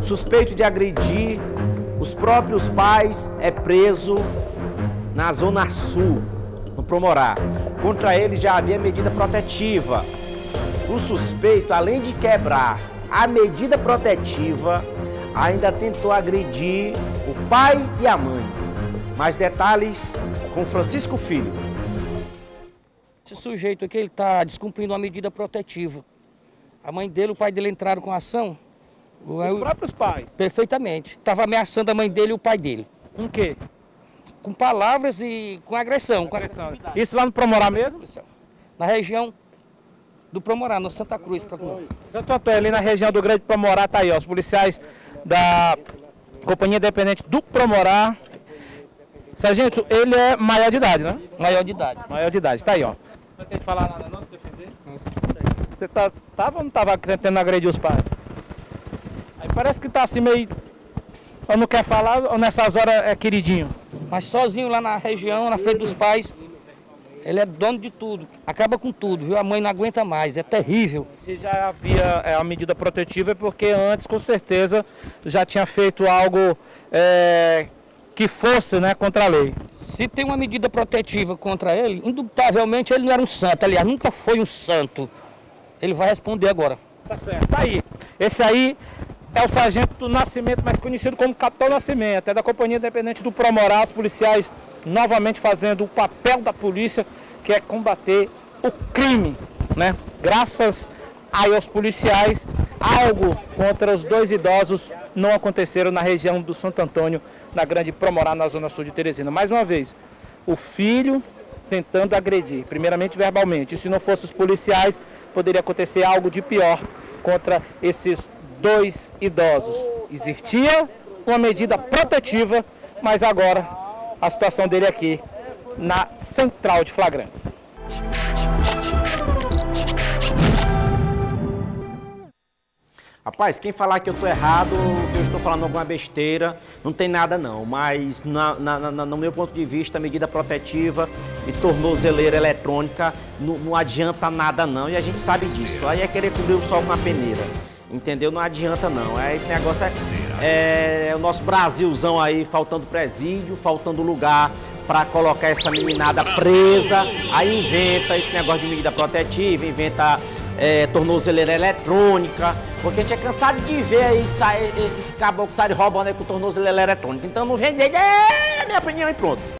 suspeito de agredir os próprios pais é preso na Zona Sul, no Promorá. Contra ele já havia medida protetiva. O suspeito, além de quebrar a medida protetiva, ainda tentou agredir o pai e a mãe. Mais detalhes com Francisco Filho. Esse sujeito aqui, ele está descumprindo uma medida protetiva. A mãe dele, o pai dele entraram com a ação. Os próprios pais? Perfeitamente. Estava ameaçando a mãe dele e o pai dele. Com o quê? Com palavras e com agressão. Isso lá no Promorá mesmo? Na região do Promorá, no Santa Cruz. Santo Antônio, ali na região do Grande Promorá, tá aí, ó, os policiais da Companhia Independente do Promorá. Sargento, ele é maior de idade, né? Maior de idade. Maior de idade, tá aí, ó. Não tem que falar nada não, se defender? Você tava ou não tava tentando agredir os pais? Aí parece que tá assim meio... Ou não quer falar, ou nessas horas é queridinho. Mas sozinho lá na região, na frente dos pais, ele é dono de tudo. Acaba com tudo, viu? A mãe não aguenta mais, é terrível. Se já havia a medida protetiva é porque antes, com certeza, já tinha feito algo que fosse, né, contra a lei. Se tem uma medida protetiva contra ele, indubitavelmente ele não era um santo, aliás, nunca foi um santo. Ele vai responder agora. Tá certo, tá aí. Esse aí é o Sargento do Nascimento, mais conhecido como Capitão Nascimento, é da Companhia Independente do Promorá, os policiais novamente fazendo o papel da polícia, que é combater o crime, né? Graças aos policiais, algo contra os dois idosos não aconteceram na região do Santo Antônio, na Grande Promorá, na Zona Sul de Teresina. Mais uma vez, o filho tentando agredir, primeiramente verbalmente. E se não fossem os policiais, poderia acontecer algo de pior contra esses dois idosos. Existia uma medida protetiva, mas agora a situação dele aqui na Central de Flagrantes. Rapaz, quem falar que eu tô errado, que eu estou falando alguma besteira, não tem nada não, mas no meu ponto de vista, a medida protetiva e tornozeleira eletrônica não adianta nada não, e a gente sabe disso. Aí é querer cobrir o sol com a peneira, entendeu? Não adianta não, esse negócio é o nosso Brasilzão aí, faltando presídio, faltando lugar para colocar essa meninada presa, aí inventa esse negócio de medida protetiva, inventa tornozeleira eletrônica, porque a gente é cansado de ver aí esses caboclos saírem roubando aí com tornozeleira eletrônica. Então não vem dizer, minha opinião e pronto.